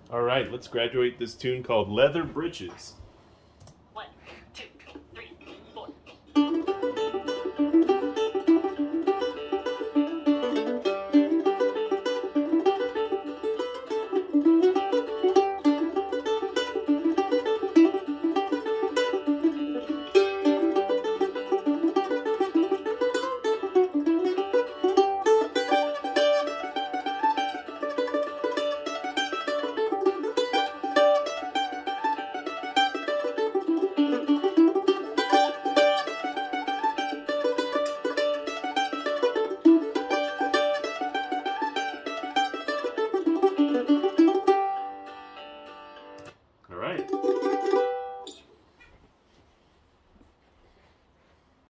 All right, let's graduate this tune called Leather Britches.